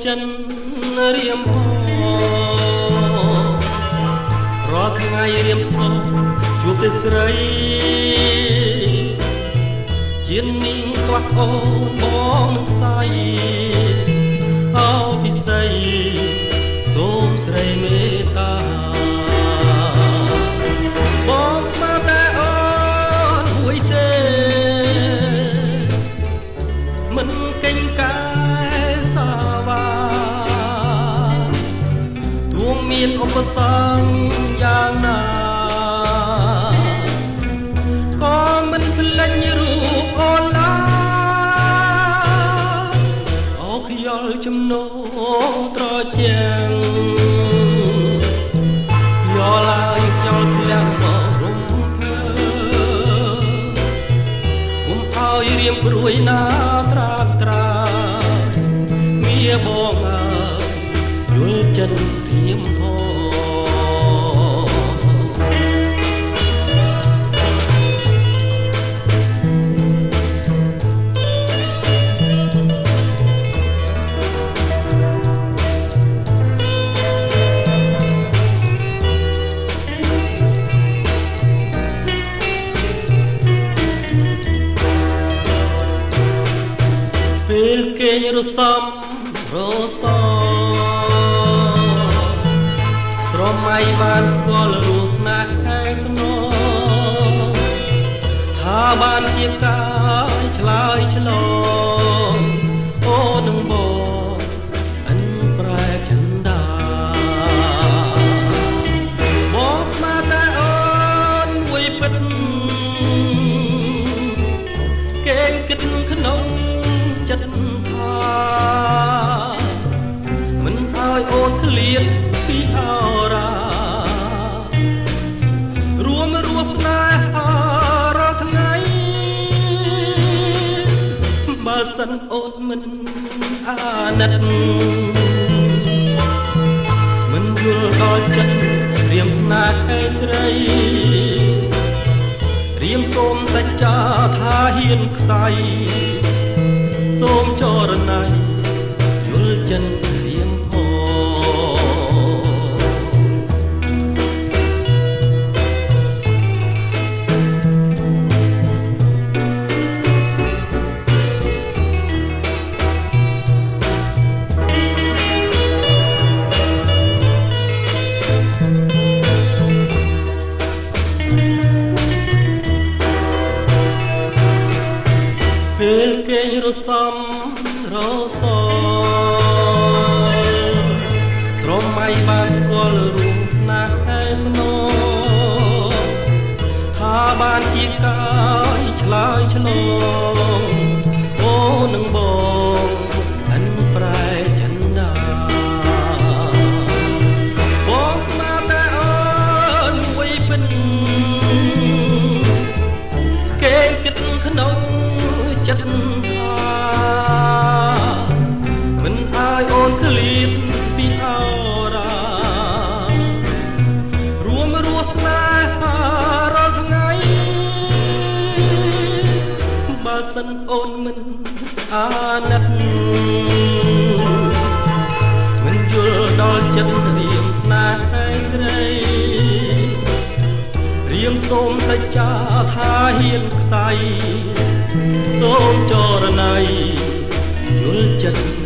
ចិនរៀមហរាល់ថ្ងៃរៀមសុខជួបតែស្រីជានាងខ្វះអូនបងនឹងស្អីអោពិសីសូមស្រីមេត្តាបងស្មារតីអូនមួយទេមិនកេងកាយសាវាទួងមានឧបសគ្គយ៉ាងណាក៏មិនភ្លេចរូបអូនឡើយអោខ្យល់ចំណោត្រជាងយកឡើយខ្យល់ធ្លាក់មករំភើគុំឲ្យរៀមព្រួយណាត្រាត្រាមាបងអើយយល់ចិត្តរៀមហោពេលគេរសំរសស្រមៃបានស្គាល់រសស្នេហ៍ស្នងថាបានជាកាយឆ្លើយឆ្លងអូននឹងបងអិនប្រែចន្ទាបងស្មារតីអូនមួយពិតគេគិតក្នុងចិត្តថាមិនឲ្យអូនឃ្លាតពីអរារួមរស់ស្នេហារាល់ថ្ងៃបើសិនអូនមិនអាណិតមិនយល់ដល់ចិត្តរៀមស្នេហ៍ស្រីរៀមសូមសច្ចាថាហ៊ានខ្សៃសូមចរណៃយល់ចិនរៀមហោពេលគេរសំរសស្រមៃបានស្គាល់រូបស្នេហ៍ស្នងថាបានជាកាយឆ្លើយឆ្លងអូនឹងបងអិនប្រែចន្ទាបងស្មារតីអូនមួយពិតគេគិតក្នុងចិត្តថាមិនឲ្យអូនឃ្លាតពីអរារួមរស់ស្នេហារាល់ថ្ងៃបើសិនអូនមិនអាណិតមិនយល់ដល់ចិត្តរៀមស្នេហ៍ស្រីរៀមសូមសច្ចាថាហ៊ានខ្សៃសូមចរណៃយល់ចិត្ត